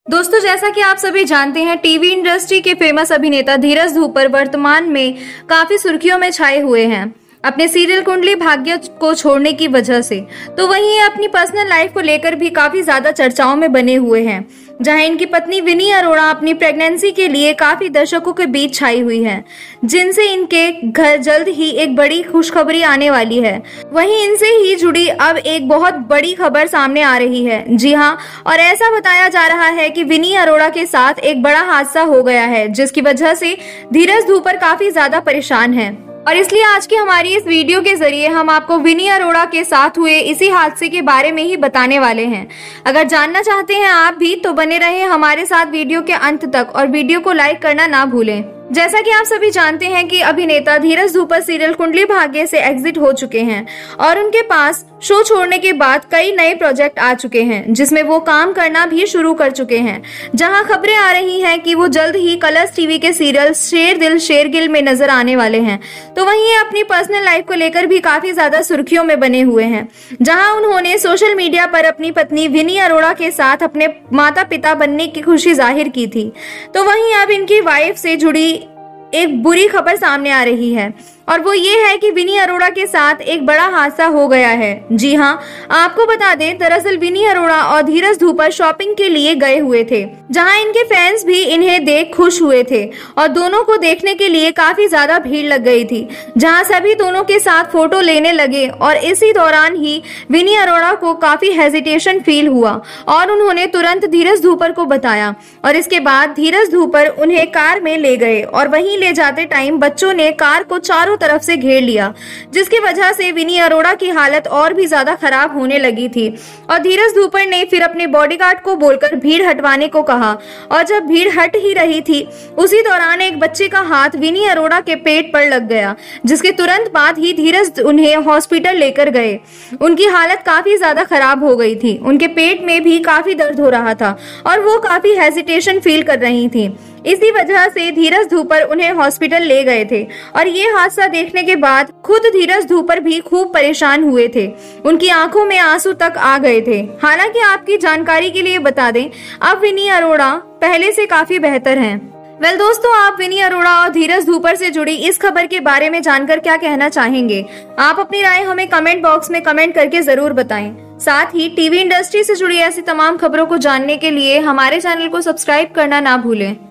दोस्तों, जैसा कि आप सभी जानते हैं, टीवी इंडस्ट्री के फेमस अभिनेता धीरज धूपर वर्तमान में काफी सुर्खियों में छाए हुए हैं अपने सीरियल कुंडली भाग्य को छोड़ने की वजह से। तो वहीं ये अपनी पर्सनल लाइफ को लेकर भी काफी ज्यादा चर्चाओं में बने हुए हैं, जहां इनकी पत्नी विनी अरोड़ा अपनी प्रेगनेंसी के लिए काफी दर्शकों के बीच छाई हुई हैं, जिनसे इनके घर जल्द ही एक बड़ी खुशखबरी आने वाली है। वहीं इनसे ही जुड़ी अब एक बहुत बड़ी खबर सामने आ रही है। जी हां, और ऐसा बताया जा रहा है कि विनी अरोड़ा के साथ एक बड़ा हादसा हो गया है, जिसकी वजह से धीरज धूपर काफी ज्यादा परेशान है। और इसलिए आज की हमारी इस वीडियो के जरिए हम आपको विनी अरोड़ा के साथ हुए इसी हादसे के बारे में ही बताने वाले हैं। अगर जानना चाहते हैं आप भी, तो बने रहें हमारे साथ वीडियो के अंत तक और वीडियो को लाइक करना ना भूलें। जैसा कि आप सभी जानते हैं कि अभिनेता धीरज धूपर सीरियल कुंडली भाग्य से एग्जिट हो चुके हैं और उनके पास शो छोड़ने के बाद कई नए प्रोजेक्ट आ चुके हैं, जिसमें वो काम करना भी शुरू कर चुके हैं। जहां खबरें आ रही हैं कि वो जल्द ही कलर्स टीवी के सीरियल शेर दिल शेरगिल में नजर आने वाले हैं। तो वहीं अपनी पर्सनल लाइफ को लेकर भी काफी ज्यादा सुर्खियों में बने हुए हैं, जहां उन्होंने सोशल मीडिया पर अपनी पत्नी विनी अरोड़ा के साथ अपने माता पिता बनने की खुशी जाहिर की थी। तो वहीं अब इनकी वाइफ से जुड़ी एक बुरी खबर सामने आ रही है, और वो ये है कि विनी अरोड़ा के साथ एक बड़ा हादसा हो गया है। जी हां, आपको बता दें, दरअसल विनी अरोड़ा और धीरज धूपर शॉपिंग के लिए गए हुए थे, जहां इनके फैंस भी इन्हें देख खुश हुए थे और दोनों को देखने के लिए काफी ज्यादा भीड़ लग गई थी, जहां सभी दोनों के साथ फोटो लेने लगे। और इसी दौरान ही विनी अरोड़ा को काफी हेजिटेशन फील हुआ और उन्होंने तुरंत धीरज धूपर को बताया, और इसके बाद धीरज धूपर उन्हें कार में ले गए और वहीं ले जाते टाइम बच्चों ने कार को चारों तरफ से घेर लिया, जिसकी वजह से विनी अरोड़ा की हालत और भी ज्यादा खराब होने लगी थी। और धीरज धूपर ने फिर अपने बॉडीगार्ड को बोलकर भीड़ हटवाने को कहा, और जब भीड़ हट ही रही थी उसी दौरान एक बच्चे का हाथ विनी अरोड़ा के पेट पर लग गया, जिसके तुरंत बाद ही धीरज उन्हें हॉस्पिटल लेकर गए। उनकी हालत काफी ज्यादा खराब हो गई थी, उनके पेट में भी काफी दर्द हो रहा था और वो काफी हेजिटेशन फील कर रही थी। इसी वजह से धीरज धूपर उन्हें हॉस्पिटल ले गए थे, और ये हादसा देखने के बाद खुद धीरज धूपर भी खूब परेशान हुए थे। उनकी आंखों में आंसू तक आ गए थे। हालांकि आपकी जानकारी के लिए बता दें, अब विनी अरोड़ा पहले से काफी बेहतर हैं। दोस्तों, आप विनी अरोड़ा और धीरज धूपर से जुड़ी इस खबर के बारे में जानकर क्या कहना चाहेंगे? आप अपनी राय हमें कमेंट बॉक्स में कमेंट करके जरूर बताएं। साथ ही टीवी इंडस्ट्री से जुड़ी ऐसी तमाम खबरों को जानने के लिए हमारे चैनल को सब्सक्राइब करना ना भूलें।